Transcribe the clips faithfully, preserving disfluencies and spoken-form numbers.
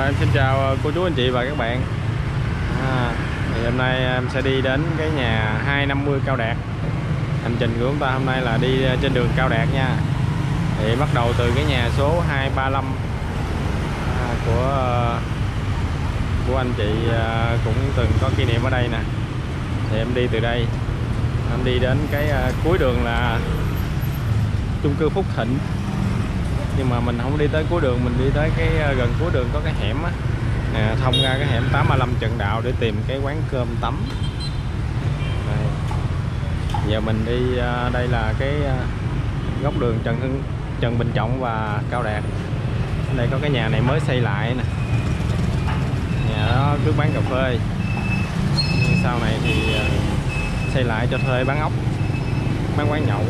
em xin chào cô chú anh chị và các bạn. à, thì hôm nay em sẽ đi đến cái nhà hai năm mươi Cao Đạt. Hành trình của chúng ta hôm nay là đi trên đường Cao Đạt nha. Thì bắt đầu từ cái nhà số hai ba lăm à, của của anh chị à, cũng từng có kỷ niệm ở đây nè. Thì em đi từ đây, em đi đến cái à, cuối đường là chung cư Phúc Thịnh. Nhưng mà mình không đi tới cuối đường, mình đi tới cái gần cuối đường có cái hẻm á, à, thông ra cái hẻm tám ba lăm Trần Đạo để tìm cái quán cơm tấm. Đây. Giờ mình đi à, đây là cái à, góc đường Trần Hưng, Trần Bình Trọng và Cao Đạt. Đây có cái nhà này mới xây lại nè, nhà đó trước bán cà phê, nhưng sau này thì à, xây lại cho thuê bán ốc, bán quán nhậu.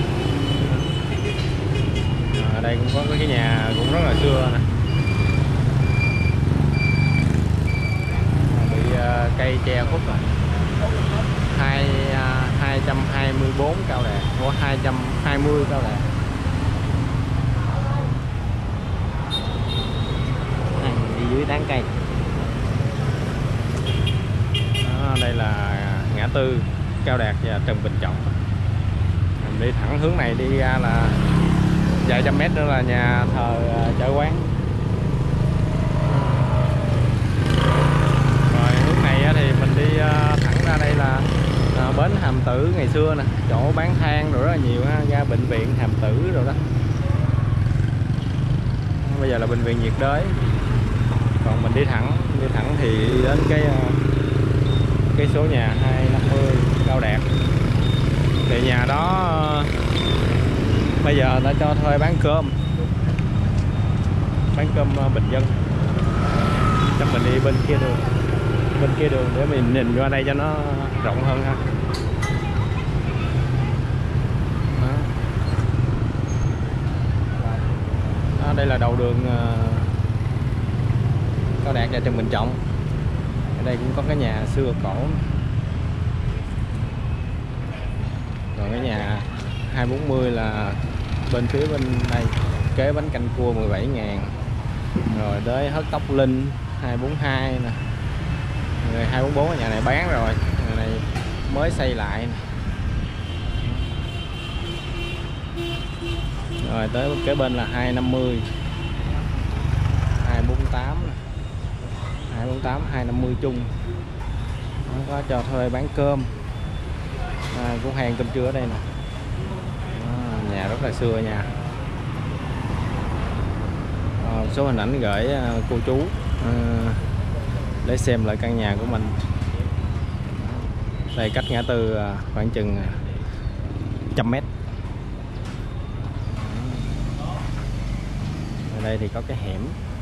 Ở đây cũng có cái nhà cũng rất là xưa nè, bị uh, cây che khuất rồi. Hai uh, hai trăm hai mươi bốn Cao Đạt, của hai trăm hai mươi Cao Đạt. À, đi dưới tán cây. Đó, đây là ngã tư Cao Đạt và Trần Bình Trọng. Mình đi thẳng hướng này đi ra là vài trăm mét nữa là nhà thờ uh, chợ quán. Rồi hướng này thì mình đi uh, thẳng ra đây là uh, bến Hàm Tử ngày xưa nè, chỗ bán than rồi rất là nhiều ha, ra bệnh viện Hàm Tử rồi đó. Bây giờ là bệnh viện nhiệt đới. Còn mình đi thẳng, đi thẳng thì đi đến cái uh, cái số nhà hai năm mươi Cao Đạt. Thì nhà đó uh, bây giờ đã cho thuê bán cơm, bán cơm bình dân. Chắc mình đi bên kia đường, bên kia đường để mình nhìn qua đây cho nó rộng hơn ha. Đó. Đó, đây là đầu đường Cao Đạt và Trần Bình Trọng. Ở đây cũng có cái nhà xưa cổ. Còn cái nhà hai bốn mươi là bên phía bên đây, kế bánh canh cua mười bảy ngàn. Rồi tới Hớt Tóc Linh hai bốn hai nè. Rồi hai bốn bốn nhà này bán rồi, nhà này mới xây lại nè. Rồi tới kế bên là hai năm mươi, hai bốn tám, hai bốn tám, hai năm mươi chung. Nó có cho thuê bán cơm. À, cũng hàng cơm trưa ở đây nè. À, nhà rất là xưa nha. À, số hình ảnh gửi uh, cô chú uh, để xem lại căn nhà của mình. Đây cách ngã tư uh, khoảng chừng uh, trăm mét. Ở đây thì có cái hẻm.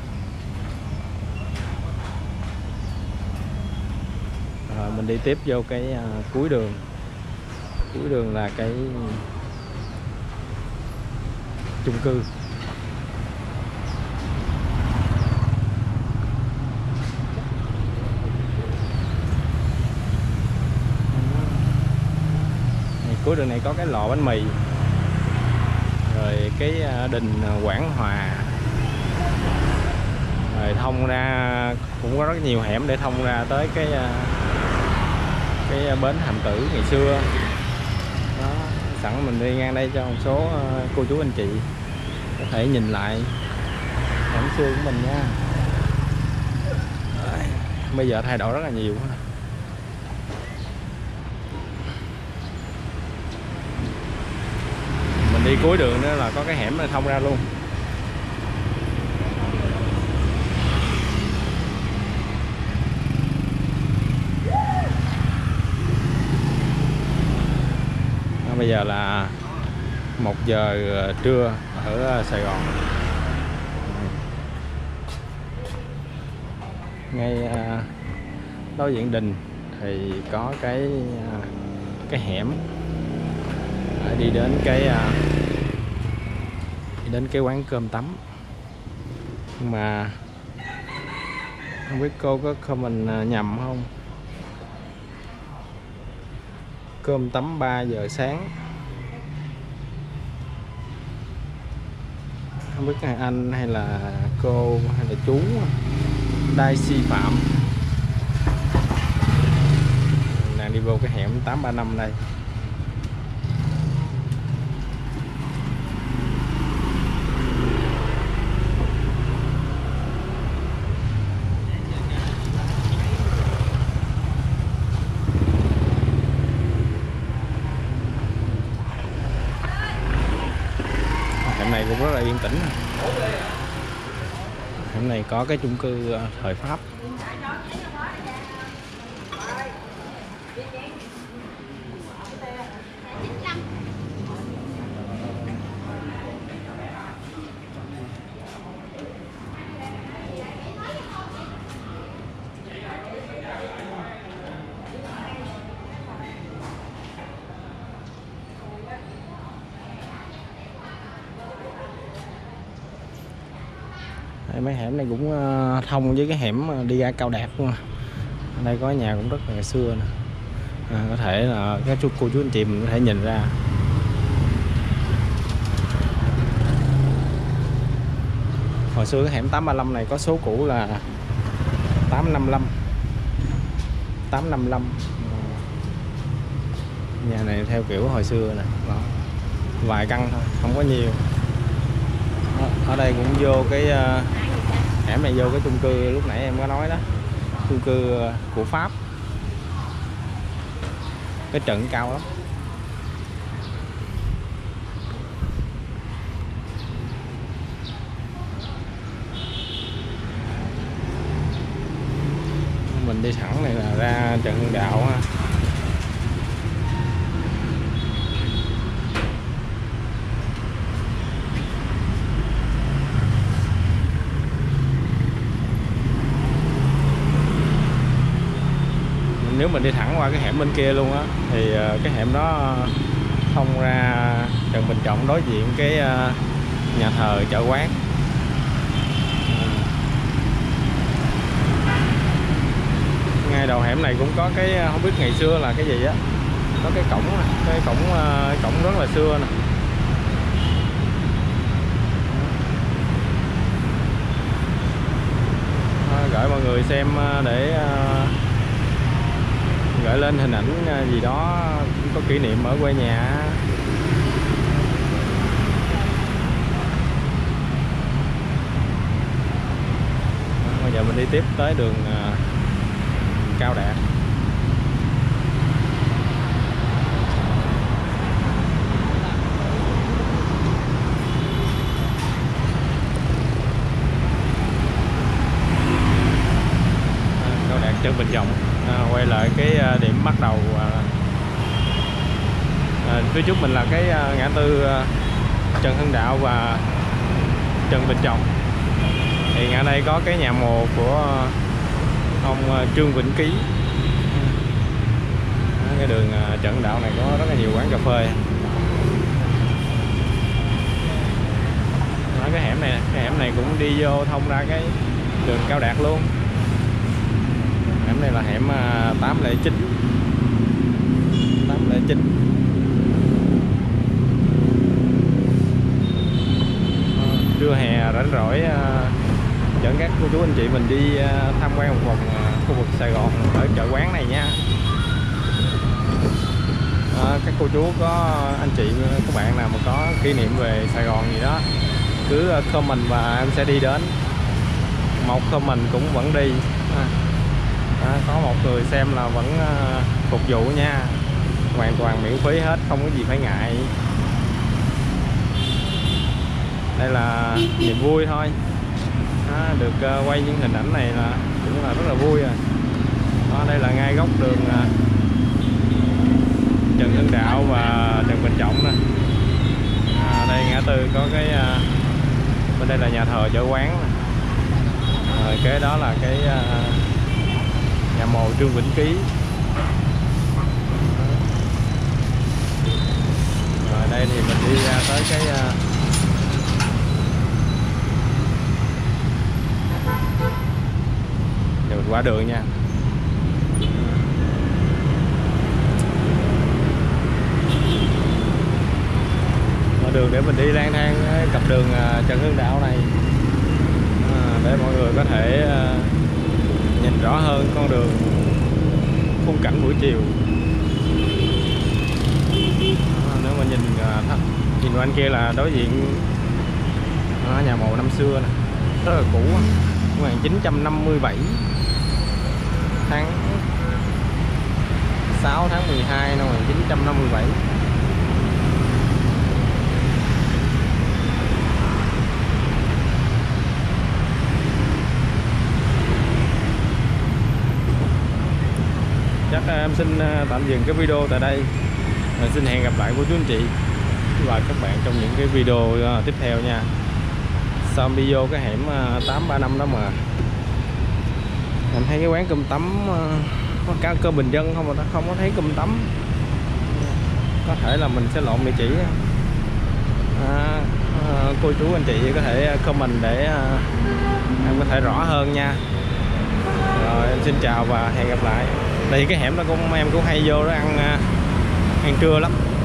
Rồi mình đi tiếp vô cái uh, cuối đường. Cuối đường là cái chung cư. Cuối đường này có cái lò bánh mì, rồi cái đình Quảng Hòa, rồi thông ra cũng có rất nhiều hẻm để thông ra tới cái cái bến Hàm Tử ngày xưa. Đó, sẵn mình đi ngang đây cho một số cô chú anh chị có thể nhìn lại hẻm xưa của mình nha. Đấy, bây giờ thay đổi rất là nhiều. Mình đi cuối đường đó là có cái hẻm này thông ra luôn. Đó, bây giờ là một giờ trưa ở Sài Gòn. Ngay đối diện đình thì có cái cái hẻm để đi đến cái đi đến cái quán cơm tấm. Nhưng mà không biết cô có comment nhầm không. Cơm tấm ba giờ sáng. Không biết là anh hay là cô hay là chú. Hyundai Si Phạm. Đang đi vô cái hẻm tám ba năm đây. Hẻm này cũng rất là yên tĩnh. Hẻm này có cái chung cư thời Pháp. Mấy hẻm này cũng thông với cái hẻm đi ra Cao Đạt luôn. Ở đây có nhà cũng rất là xưa nè. À, có thể là các chú cô chú anh chị mình có thể nhìn ra. Hồi xưa cái hẻm tám ba lăm này có số cũ là tám năm lăm. tám năm lăm. Nhà này theo kiểu hồi xưa nè. Đó. Vài căn thôi, không có nhiều. Ở đây cũng vô cái uh, hẻm này vô cái chung cư lúc nãy em có nói đó, chung cư của Pháp, cái trận cao lắm. Mình đi thẳng này là ra Trần Hưng Đạo ha. Nếu mình đi thẳng qua cái hẻm bên kia luôn á thì cái hẻm đó thông ra Trần Bình Trọng, đối diện cái nhà thờ Chợ Quán. Ngay đầu hẻm này cũng có cái, không biết ngày xưa là cái gì á, có cái cổng, cái cổng cổng rất là xưa nè. Gửi mọi người xem để gửi lên hình ảnh gì đó có kỷ niệm ở quê nhà. Bây giờ mình đi tiếp tới đường Cao Đạt. Cao Đạt Trần Bình Trọng. À, quay lại cái điểm bắt đầu. À, phía trước mình là cái ngã tư Trần Hưng Đạo và Trần Bình Trọng. Thì ngã đây có cái nhà mồ của ông Trương Vĩnh Ký. Cái đường Trần Hưng Đạo này có rất là nhiều quán cà phê. Đó, cái hẻm này, cái hẻm này cũng đi vô thông ra cái đường Cao Đạt luôn. Hẻm này là hẻm tám không chín. tám không chín. Trưa hè rảnh rỗi dẫn các cô chú anh chị mình đi tham quan một vòng khu vực Sài Gòn ở Chợ Quán này nha. À, các cô chú có anh chị các bạn nào mà có kỷ niệm về Sài Gòn gì đó cứ comment và em sẽ đi đến. Một comment cũng vẫn đi. À. À, có một người xem là vẫn uh, phục vụ nha, hoàn toàn miễn phí hết, không có gì phải ngại. Đây là niềm vui thôi. À, được uh, quay những hình ảnh này là cũng là rất là vui rồi. Đó, đây là ngay góc đường uh, Trần Hưng Đạo và Trần Bình Trọng nè. À, đây ngã tư có cái uh, bên đây là nhà thờ Chợ Quán nè. Rồi kế đó là cái uh, nhà mồ Trương Vĩnh Ký. Rồi đây thì mình đi ra tới cái uh, đường qua đường nha. Qua đường để mình đi lang thang cặp đường uh, Trần Hưng Đạo này. À, để mọi người có thể uh, rõ hơn con đường, khung cảnh buổi chiều. Đó, nếu mà nhìn uh, nhìn qua anh kia là đối diện đó, nhà mộ năm xưa nè, rất là cũ, một nghìn chín trăm năm mươi bảy, tháng sáu tháng mười hai năm một nghìn chín trăm năm mươi bảy. Chắc em xin tạm dừng cái video tại đây. Mình xin hẹn gặp lại cô chú anh chị và các bạn trong những cái video tiếp theo nha. Xong đi vô cái hẻm tám ba năm đó mà em thấy cái quán cơm tấm có cá cơm bình dân không mà ta không có thấy cơm tấm. Có thể là mình sẽ lộn địa chỉ. À, cô chú anh chị có thể comment để em có thể rõ hơn nha. Rồi em xin chào và hẹn gặp lại. Đây cái hẻm đó cũng em cũng hay vô đó ăn ăn trưa lắm.